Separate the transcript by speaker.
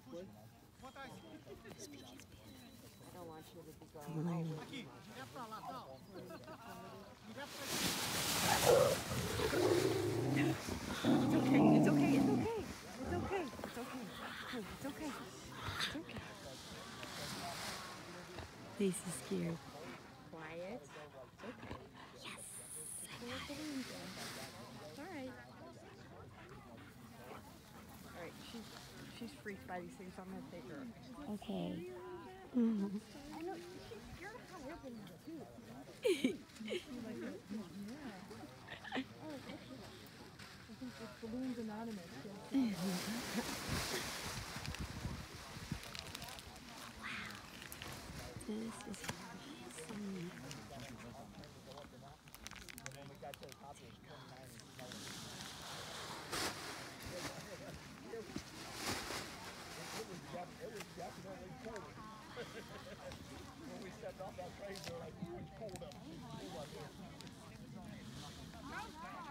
Speaker 1: I don't want you to be going. It's okay. It's okay. It's okay. It's okay. It's okay. It's okay.
Speaker 2: Lacey's scared.
Speaker 1: Quiet. It's okay.
Speaker 2: Yes.
Speaker 1: All right. All right. She's freaked by these things, so I'm gonna take her.
Speaker 2: Okay.
Speaker 1: I know she's scared of how open it is too. I think it's Balloons Anonymous.
Speaker 2: This is crazy.
Speaker 3: It was definitely cold. When we stepped off that train, they were like, it's cold up.